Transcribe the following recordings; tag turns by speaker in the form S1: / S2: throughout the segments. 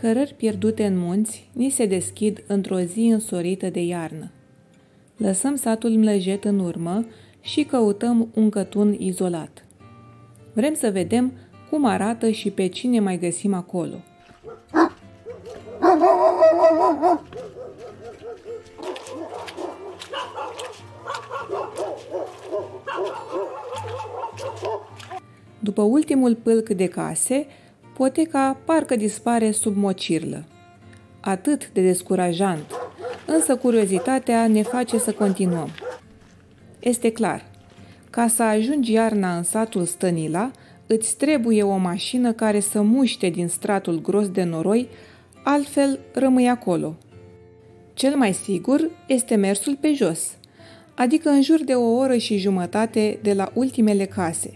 S1: Cărări pierdute în munți ni se deschid într-o zi însorită de iarnă. Lăsăm satul Mlăjet în urmă și căutăm un cătun izolat. Vrem să vedem cum arată și pe cine mai găsim acolo. După ultimul pâlc de case, poteca parcă dispare sub mocirlă. Atât de descurajant, însă curiozitatea ne face să continuăm. Este clar, ca să ajungi iarna în satul Stănila, îți trebuie o mașină care să muște din stratul gros de noroi, altfel rămâi acolo. Cel mai sigur este mersul pe jos, adică în jur de 1 oră și jumătate de la ultimele case.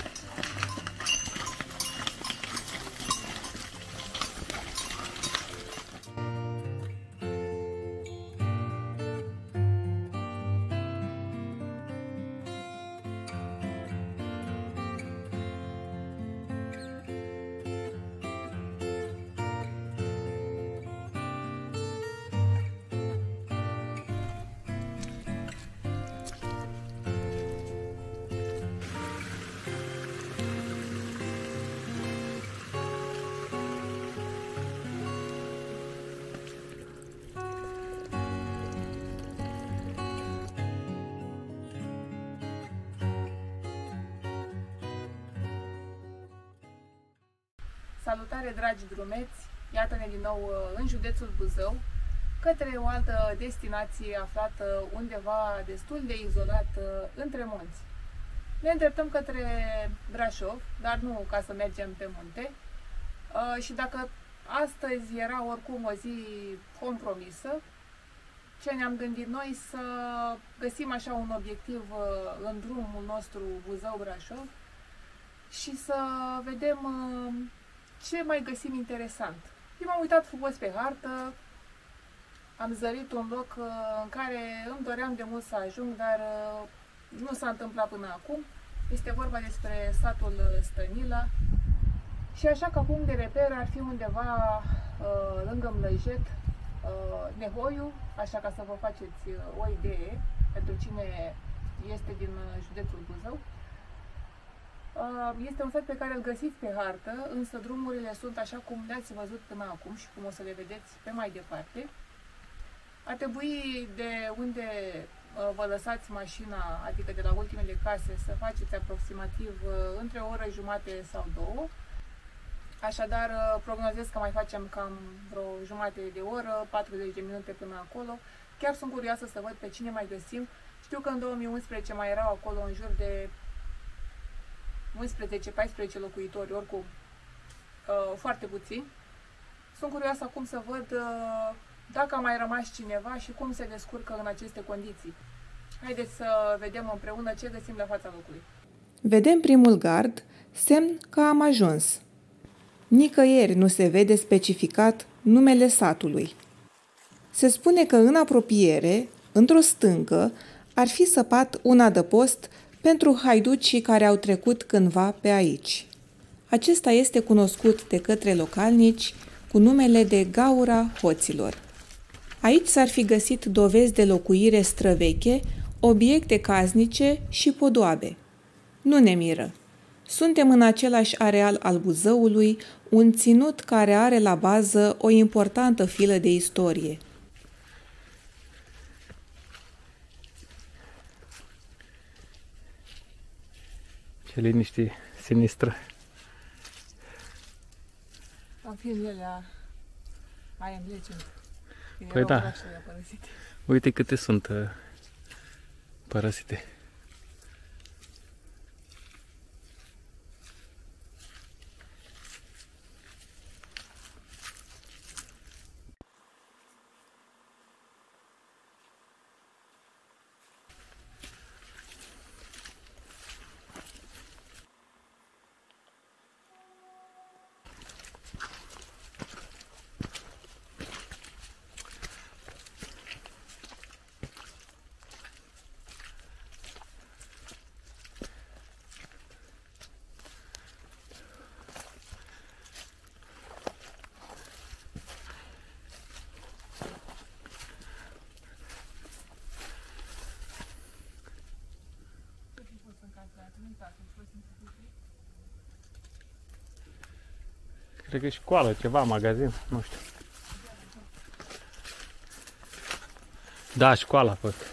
S2: Salutare, dragi drumeți! Iată-ne din nou în județul Buzău, către o altă destinație aflată undeva destul de izolat între munți. Ne îndreptăm către Brașov, dar nu ca să mergem pe munte. Și dacă astăzi era oricum o zi compromisă, ce ne-am gândit noi să găsim așa un obiectiv în drumul nostru Buzău-Brașov și să vedem ce mai găsim interesant. Eu m-am uitat frumos pe hartă, am zărit un loc în care îmi doream de mult să ajung, dar nu s-a întâmplat până acum. Este vorba despre satul Stănila și așa ca punct de reper ar fi undeva lângă Mlăjet, Nehoiu, așa ca să vă faceți o idee pentru cine este din județul Buzău. Este un sat pe care îl găsiți pe hartă, însă drumurile sunt așa cum le-ați văzut până acum și cum o să le vedeți pe mai departe. Ar trebui de unde vă lăsați mașina, adică de la ultimele case, să faceți aproximativ între o oră jumate sau 2. Așadar, prognozez că mai facem cam vreo jumătate de oră, 40 de minute până acolo. Chiar sunt curioasă să văd pe cine mai găsim. Știu că în 2011 mai erau acolo în jur de 11-14 locuitori, oricum foarte puțini. Sunt curioasă acum să văd dacă a mai rămas cineva și cum se descurcă în aceste condiții. Haideți să vedem împreună ce găsim la fața locului.
S1: Vedem primul gard, semn că am ajuns. Nicăieri nu se vede specificat numele satului. Se spune că în apropiere, într-o stâncă, ar fi săpat un adăpost pentru haiducii care au trecut cândva pe aici. Acesta este cunoscut de către localnici cu numele de Gaura Hoților. Aici s-ar fi găsit dovezi de locuire străveche, obiecte casnice și podoabe. Nu ne miră. Suntem în același areal al Buzăului, un ținut care are la bază o importantă filă de istorie.
S3: Ce liniște sinistră.
S2: Am filmele I Am Legend.
S3: Păi da. Uite câte sunt părăsite. Cred că e școală, ceva, magazin, nu știu. Da, școala a fost.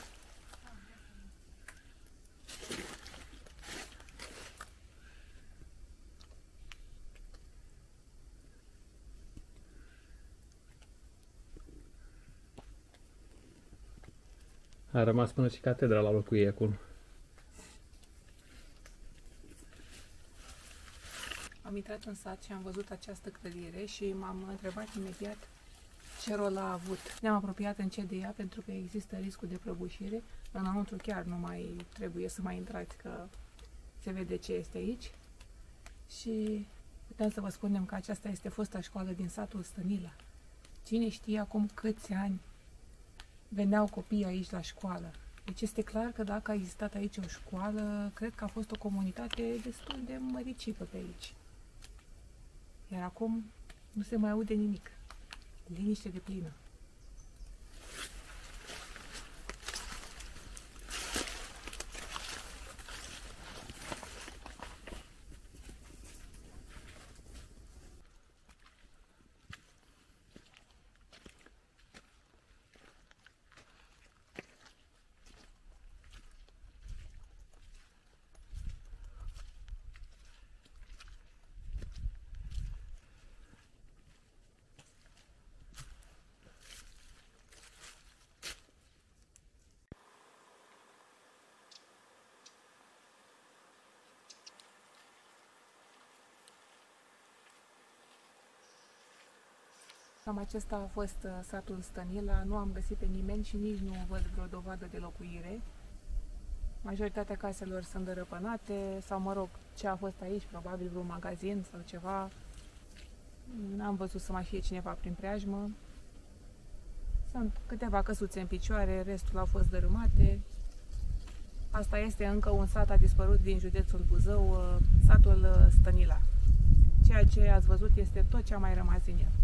S3: A rămas până și catedra la locul ei acum.
S2: Am intrat în sat și am văzut această clădire și m-am întrebat imediat ce rol a avut. Ne-am apropiat încet de ea pentru că există riscul de prăbușire. Înăuntru chiar nu mai trebuie să mai intrați, că se vede ce este aici. Și putem să vă spunem că aceasta este fosta școală din satul Stănila. Cine știe acum câți ani veneau copii aici la școală. Deci este clar că dacă a existat aici o școală, cred că a fost o comunitate destul de măricită pe aici. Iar acum nu se mai aude nimic. Liniște de plină. Cam acesta a fost satul Stănila. Nu am găsit pe nimeni și nici nu văd vreo dovadă de locuire. Majoritatea caselor sunt dărăpânate sau, mă rog, ce a fost aici, probabil vreun magazin sau ceva. N-am văzut să mai fie cineva prin preajmă. Sunt câteva căsuțe în picioare, restul au fost dărâmate. Asta este încă un sat, a dispărut din județul Buzău, satul Stănila. Ceea ce ați văzut este tot ce a mai rămas din el.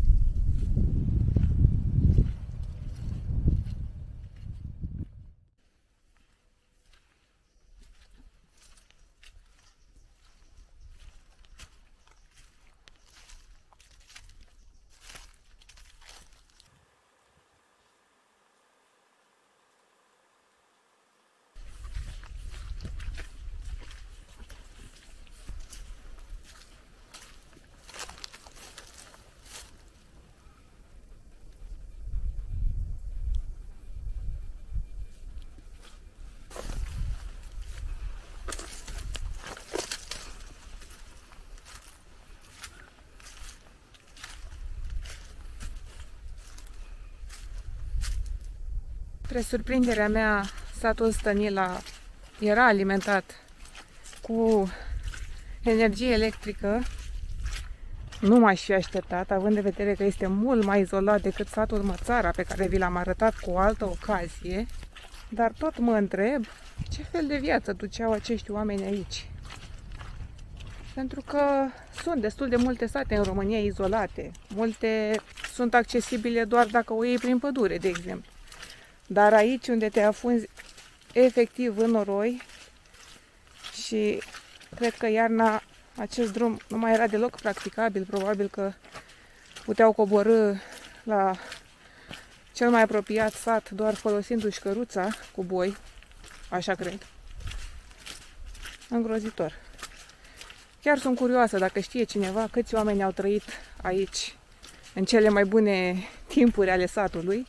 S2: Spre surprinderea mea, satul Stănila era alimentat cu energie electrică. Nu m-aș fi așteptat, având în vedere că este mult mai izolat decât satul Mățara, pe care vi l-am arătat cu o altă ocazie. Dar tot mă întreb ce fel de viață duceau acești oameni aici. Pentru că sunt destul de multe sate în România izolate. Multe sunt accesibile doar dacă o iei prin pădure, de exemplu. Dar aici, unde te afunzi efectiv în noroi și cred că iarna acest drum nu mai era deloc practicabil, probabil că puteau coborî la cel mai apropiat sat doar folosindu-și căruța cu boi, așa cred. Îngrozitor. Chiar sunt curioasă dacă știe cineva câți oameni au trăit aici în cele mai bune timpuri ale satului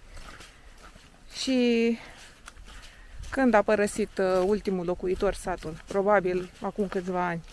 S2: și când a părăsit ultimul locuitor satul, probabil acum câțiva ani.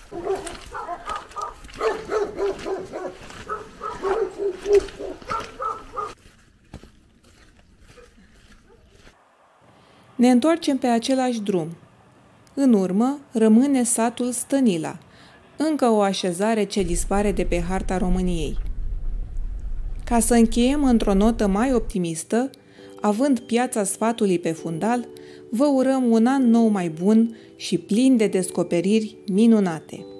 S1: Ne întoarcem pe același drum. În urmă rămâne satul Stănila, încă o așezare ce dispare de pe harta României. Ca să încheiem într-o notă mai optimistă, având Piața Sfatului pe fundal, vă urăm un an nou mai bun și plin de descoperiri minunate!